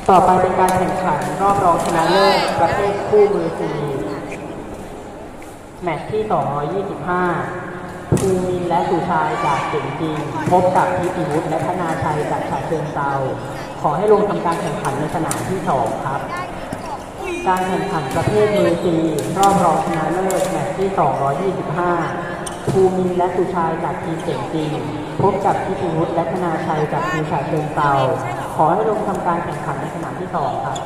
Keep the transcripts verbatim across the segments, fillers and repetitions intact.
ต่อไปเป็นการแข่งขันรอบรองชนะเลิศประเภทคู่มือซีแมตช์ที่สองร้อยยี่สิบห้าภูมินและสุชายจากเก่งจริงพบกับทิติวุฒิและธนาชัยจากฉะเชิงเทราขอให้ลงทำการแข่งขันในสนามที่สองครับการแข่งขันประเภทมือซีรอบรองชนะเลิศแมตช์ที่สองร้อยยี่สิบห้าภูมินและสุชายจากทีมเก่งจริงพบกับทิติวุฒิและธนาชัยจากทีมฉะเชิงเทราขอให้ลงทำการแข่งขันในสนามที่สองครับ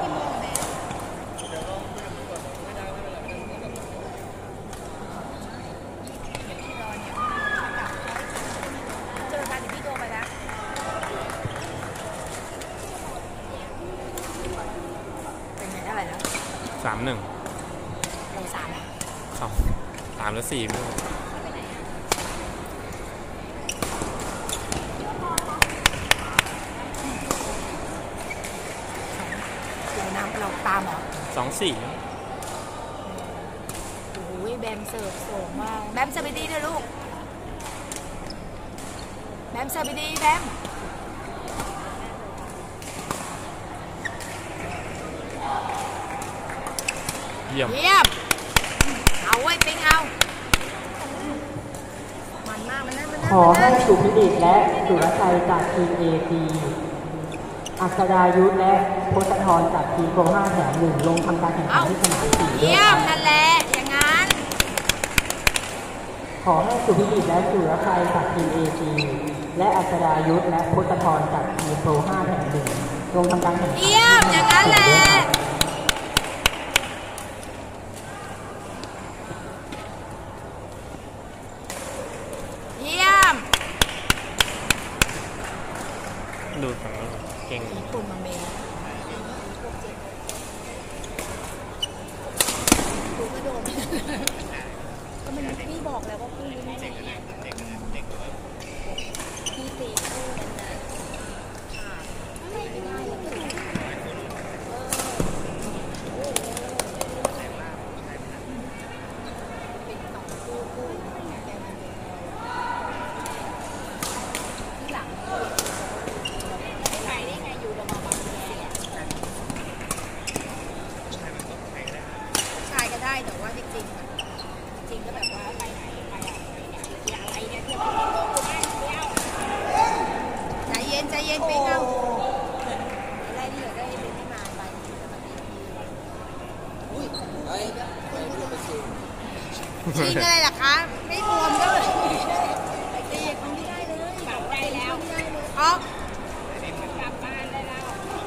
สามหนึ่งสามสองสามหรือสี่ไม่รู้น้ำเราตามเหรอสองสี่โอ้ยแบมเสิร์ฟสูงมากแบมเสิร์ฟไปดีเลยลูกแบมเสิร์ฟไปดีแบมเยี่ยมเยี่ยมเอาไว้ปิ๊งเอามันมากมันนั่นมันนั่นขอให้สุพิดิษฐ์และสุรชัยจากทีมเอซีอัศดายุทธและพศธรจากทีมโปรห้าแถมหนึ่งลงทำการแข่งขันที่สนามสี่เยี่ยมนั่นแหละอย่างนั้นขอให้สุพิดิษฐ์และสุรชัยจากทีมเอซีและอัศดายุทธและพศธรจากทีมโปรห้าแถมหนึ่งลงทำการแข่งขันเยี่ยมอย่างนั้นแหละดูฝั่งนู้นเก่งญี่ปุ่นมาเมย์ดูก็โดนก็มันพี่บอกแล้วว่าพี่ไม่ได้พี่ตีคู่กันนะค่ะไม่ได้แล้วก็เป็นต่อคู่คู่ที่หลังได้แต่ว่าจริงๆจริงก็แบบว่าไปไหนไปอะไรเนี่ยเที่ยวไปโลกได้เที่ยวใจเย็นใจเย็นไปเอาอะไรนี่เหลือได้เป็นที่มาไปอุ้ยเฮ้ยชิงอะไรล่ะคะไม่รวมด้วยเด็กมันไม่ได้เลยกลับได้แล้วออกกลับบ้านได้แล้ว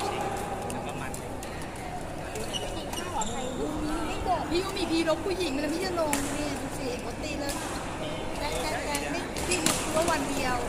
พี่ก็มีพีลบผู้หญิงเลยพี่จะลงนี่ดูสิปกติเลยแต่แต่แต่ไม่พี่หยุดว่าวันเดียว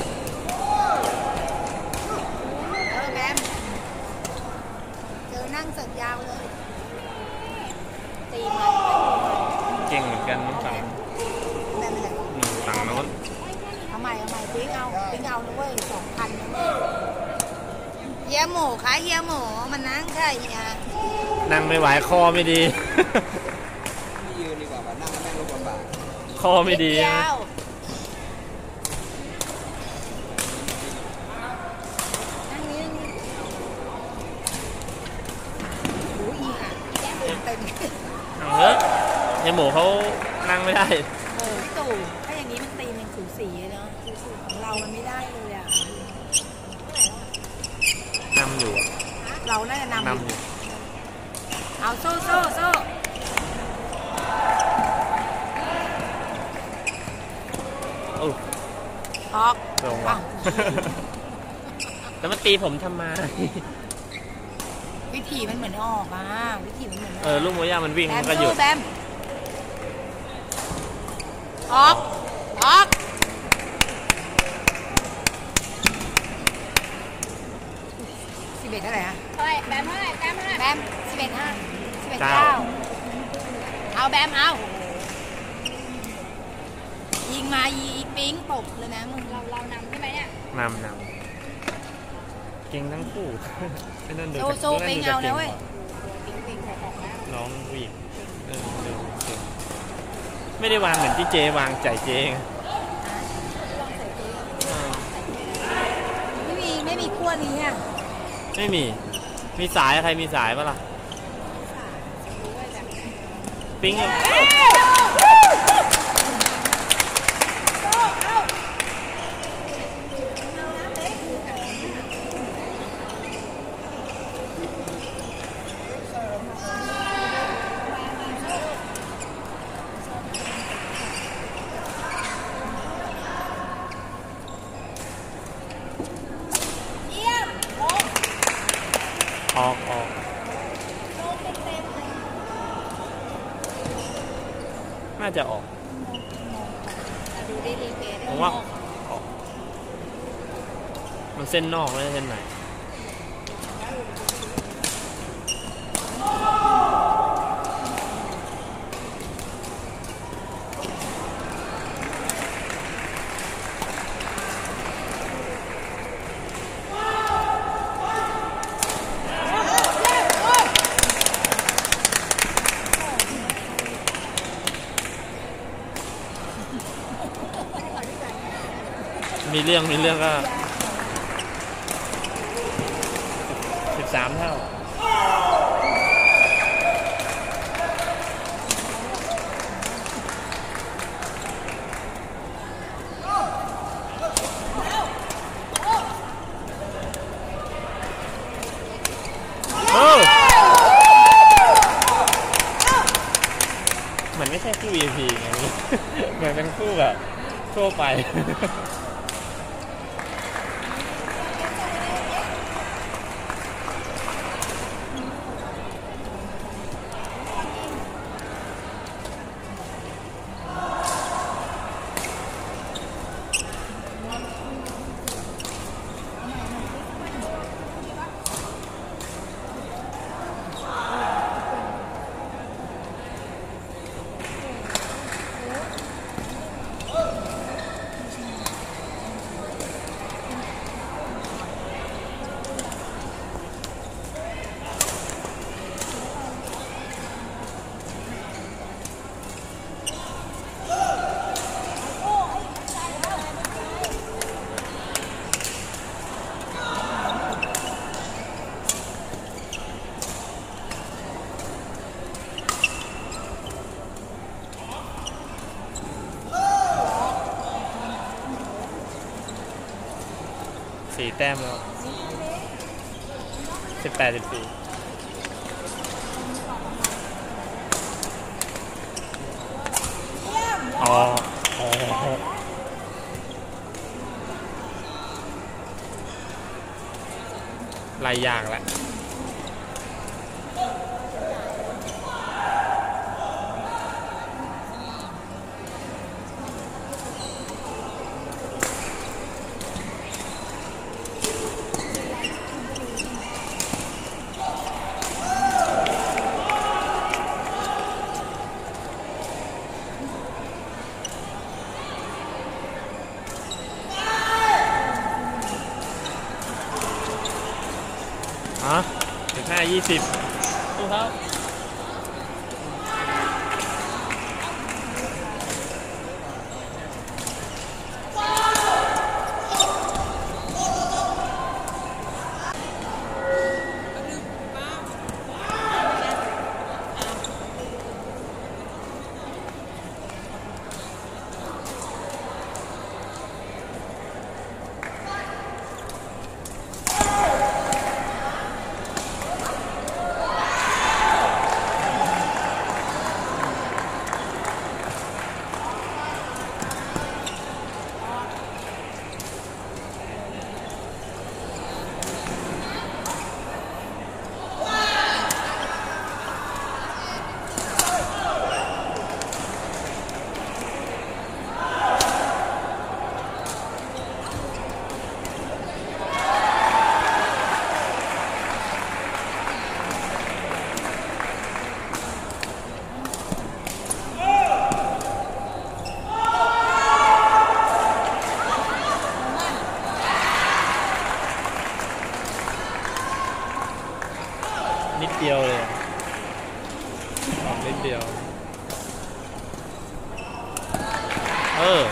เออแบมเจอนั่งสัญญาเลยตีมันเก่งเหมือนกันน้องฝั่งแบมอะไรฝั่งโน้นทำไมทำไมปิ้งเอาปิ้งเอานะเว้ยสองพันนะเว้ยเฮียหมูค่ะเฮียหมูมันนั่งใช่เฮียนั่งไม่ไหวคอไม่ดียืนดีกว่านั่งนั่งลงบนบ่าคอไม่ดีนะนั่งนี้โอ้ยอ่ะแก้มเต็มเอาเถอะยายหมูเขานั่งไม่ได้เออพี่ตู่ถ้าอย่างนี้มันตีมันสูสีเนาะของเรามันไม่ได้เลยอ่ะนำอยู่เราน่าจะนำนำอยู่เอาโซ่โซ่โซ่โอ้ออกลงว่ะแล้วมาตีผมทำไมวิธีมันเหมือนออกอ่ะวิธีมันเหมือนเออลูกโมย่ามันวิ่งมันก็หยุดแบมออกออกสิบเอ็ดเท่าไหร่ฮะเท่าไหร่แบมเท่าไหร่แบมเท่าไหร่แบมสิบเอ็ดห้าสิบเอ็ดเก้าเอาแบมเอายิงมายิงปิ๊งตกเลยนะมึงเราเรานำใช่ไหมเนี่ยนำนำเก่งทั้งคู่ไม่นั่นเดือดโซ่ปิ๊งเอาแล้วเว้ยน้องวิ่งไม่ได้วางเหมือนที่เจวางใจเจงไม่มีไม่มีขั้วนี้อ่ะไม่มีมีสายใครมีสายปะล่ะปิ้งออกออกน่าจะออกผมว่าออกมันเส้นนอกไม่ใช่เส้นไหนมีเรื่องมีเรื่องก็สิบสามเท่าเหมือนไม่ใช่คู่ วี ไอ พี ไง เหมือนเป็นคู่แบบทั่วไปสี่แต้มแล้วสิบแปดสิบสี่อ๋ออ๋อลายยากแล้วฮะสิบห้ายี่สิบดูครับนิดเดียวเลยออกนิดเดียวเออ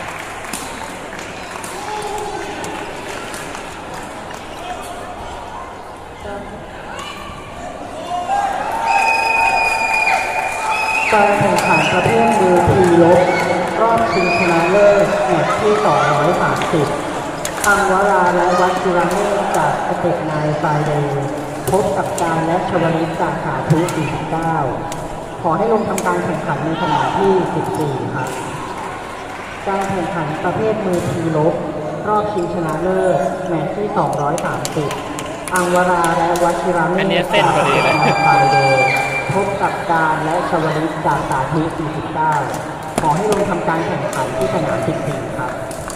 การแข่งขันประเภทมือทีลบรอบชิงชนะเลิศแมตช์ที่สองร้อยสามสิบอังวราและวัชิระเมฆจากสเต็ปนายไฟเดย์พบกับการและชวลิตจากสาธุสี่สิบเก้าขอให้ลงทำการแข่งขันในสนามที่สิบสี่ครับการแข่งขันประเภทมือทีลบรอบชิงชนะเลิศแมตช์ที่สองร้อยสามสิบอังวราและวัชิระเมอันนี้ฆเส้นจากพอสดีเต็ปเลยนายไฟเดย์พบกับการและชวลิตจากสาธุสี่สิบเก้าขอให้ลงทำการแข่งขันที่สนามสิบสี่ครับ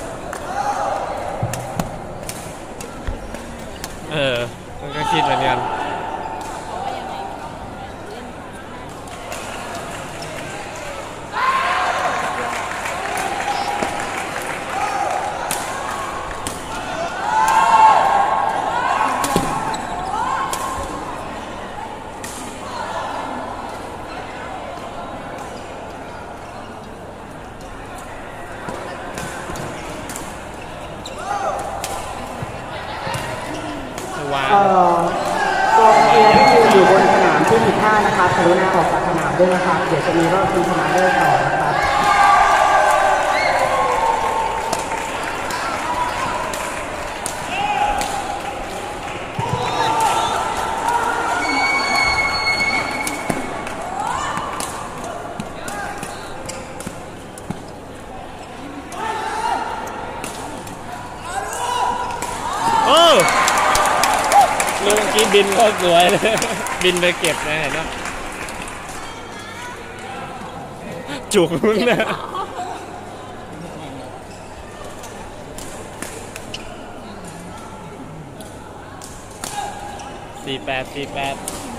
เออมันก็คิดเหมือนกันวางเอ่อกองเชียร์ที่ยืนอยู่บนสนามที่สิบห้านะครับกรุณาออกจากสนามด้วยนะครับ เดี๋ยวจะมีรอบชิงชนะเลิศต่อนะครับโอ้ลูกเมื่อกี้บินก็สวยเลย บินไปเก็บนะเห็นไหมจุกมึงเนี่ยสี่แปดสี่แปด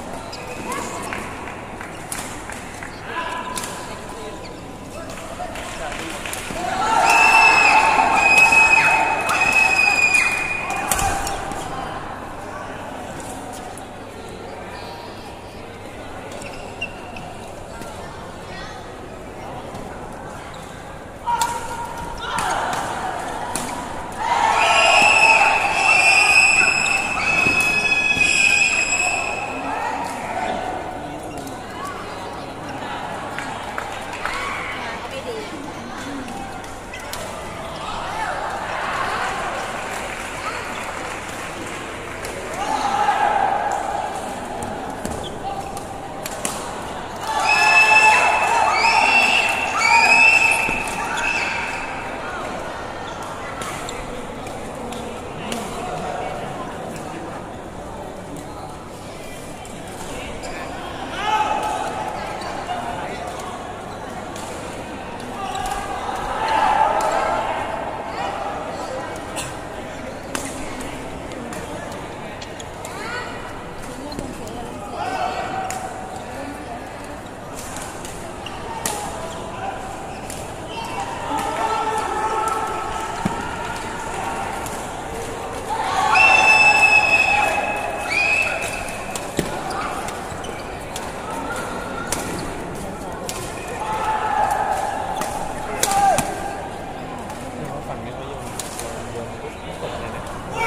ฝั่งนี้เขาโยนโยนปุ๊บกดเลยนะ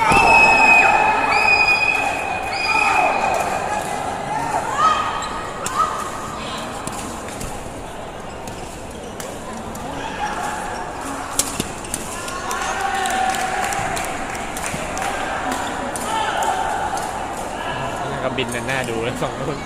แล้วก็บินกันหน้าดูแล้วสองคน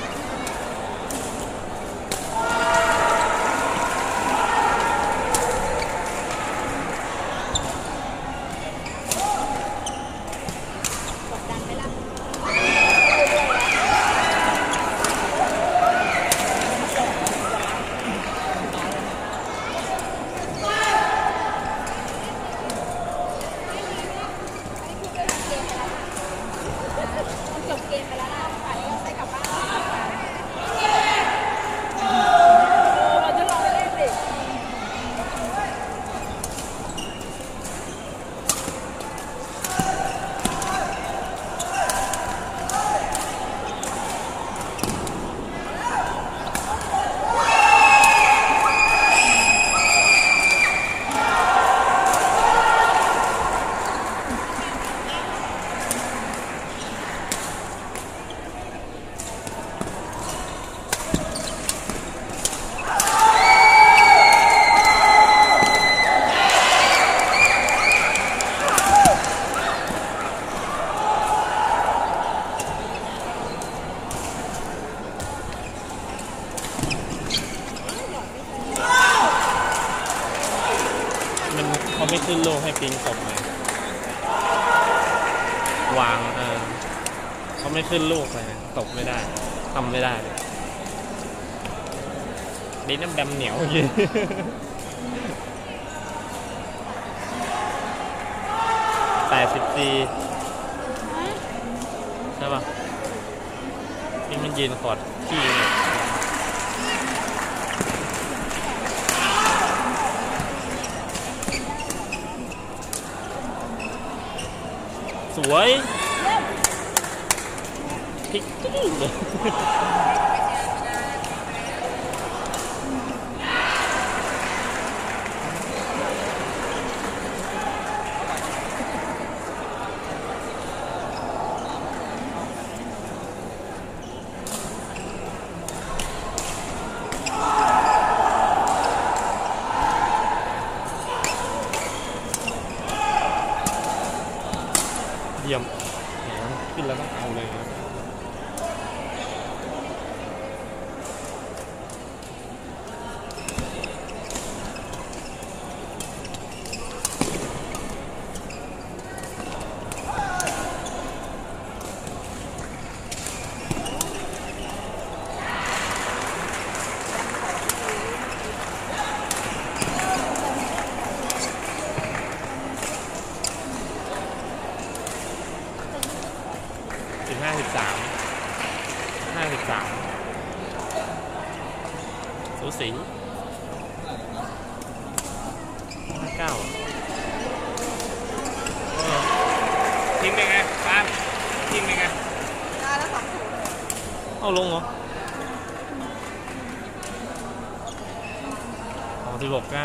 ลูกให้ปิงตบเลยวางเออเขาไม่ขึ้นลูกเลยตบไม่ได้ทำไม่ได้เลยนี่น้ำแบมเหนียวเยอะแปดสิบสี่ใช่ป่ะปิงมันยืนขอดขี้เนี่ยสวยพลิกจุ๊บเลยเยี่ยมขึ้นแล้วต้องเอาเลยครับห้าสิบสามห้าสิบสามสูสีห้าเก้าทิ้งไปไงป้านทิ้งไปไงได้แล้วสองศูนย์เอาลงเหรอสองสิบหกเก้า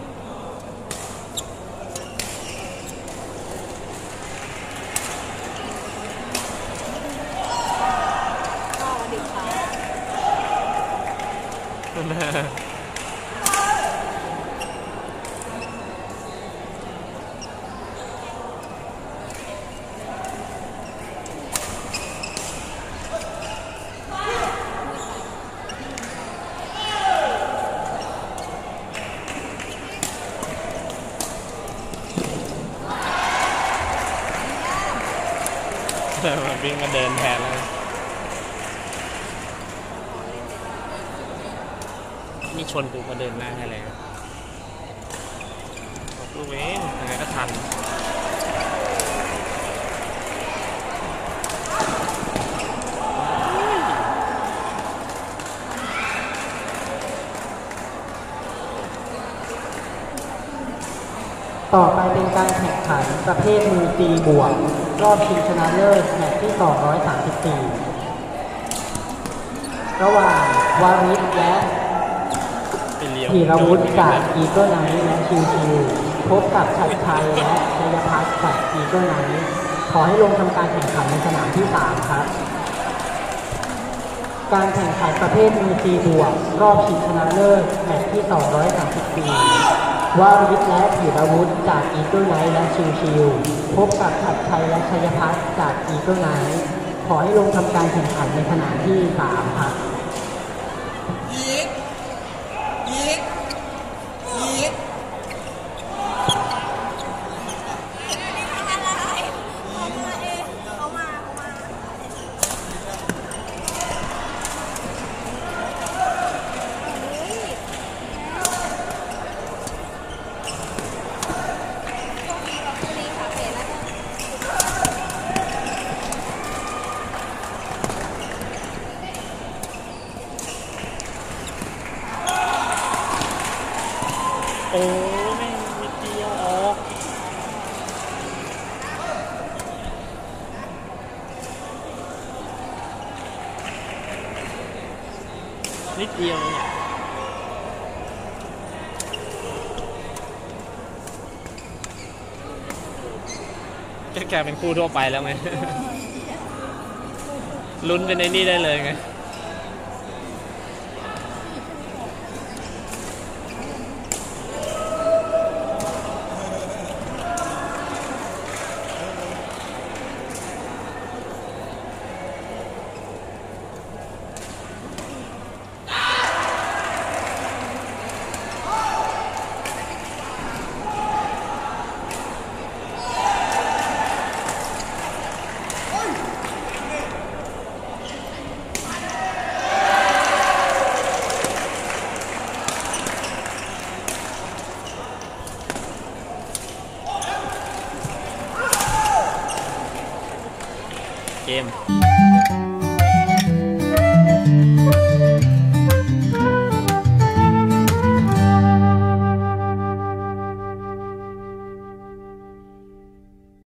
แต่มาวิ่งมาเดินแทนเลยนี่ชนกูมาเดินหน้าให้เลยบอกลูกเองยังไงก็ทันต่อไปเป็นการแข่งขันประเภทมือตีบวกรอบชิงชนะเลิศแมตช์ที่สองร้อยสามสิบสี่ระหว่างวาริศและธีรวุฒิจากอีเกิลไนท์และชิวชิวพบกับชัดชัยและชัยพัฒน์จากอีเกิลไนท์ขอให้ลงทำการแข่งขันในสนามที่สามครับการแข่งขันประเภทมือตีบวกรอบชิงชนะเลิศแมตช์ที่สองร้อยสามสิบสี่วาริศและธีรวุฒิจากอีเกิลไนท์และชิวชิวพบกับชัดชัยและชัยพัฒน์จากอีเกิลไนท์ขอให้ลงทำการแข่งขันในสนามที่สามครับยิกยิกยิกโอ้แม่งนิดเดียวออกนิดเดียวเนี่ยจะกลายเป็นคู่ทั่วไปแล้วไง ลุ้นเป็นในนี่ได้เลยไงเกม